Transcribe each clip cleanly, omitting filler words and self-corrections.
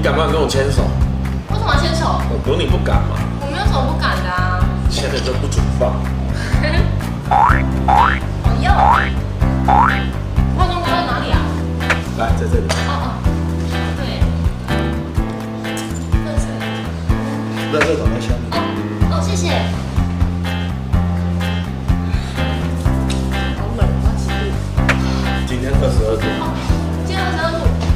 敢不敢跟我牵手？ 为什么要牵手？ 我赌你不敢嘛。 我没有什么不敢的啊。 牵了就不准放。 好用。化妆包在哪里啊？ 来，在这里。 哦，对。 垃圾桶在下面。 哦，谢谢。好冷，我要起雾。 今天22度。 今天22度。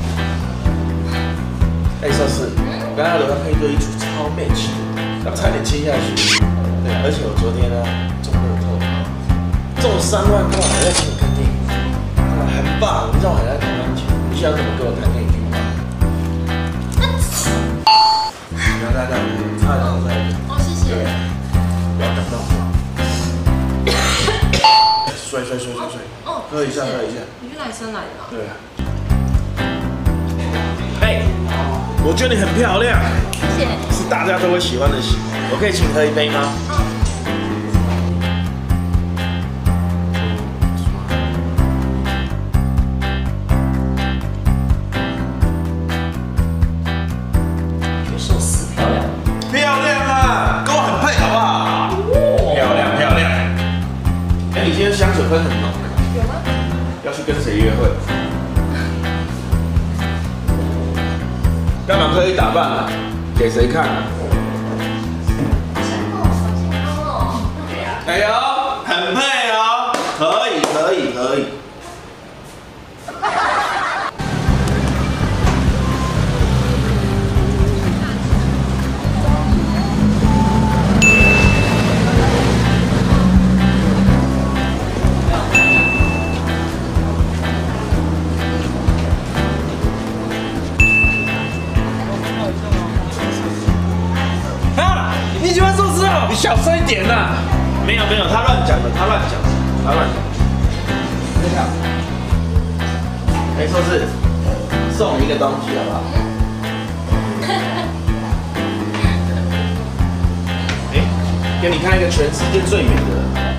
哎，测试，我刚才楼上配对一组超 match 的，然后差点接下去。对，而且我昨天呢中乐透，中3万块，还在请看电影，很棒！你知道我还在台湾钱，你想怎么跟我谈恋爱吗？来，差一点。 哦，谢谢。 不要感到我。睡。 哦， 喝一下。 你去哪里生来的啊？ 对啊。哎，我觉得你很漂亮， 谢谢。 是大家都会喜欢的型。我可以请喝一杯吗？ 你寿司漂亮。 漂亮啊，跟我很配，好不好？漂亮。哎，你今天香水喷很浓。 有吗？ 要去跟谁约会？干嘛刻意打扮啊？给谁看啊？哎呦，很配哦，可以。啊，你喜欢寿司哦？你小声一点呐！没有，他乱讲的。等一下，哎，寿司，送你一个东西好不好？哎，给你看一个全世界最远的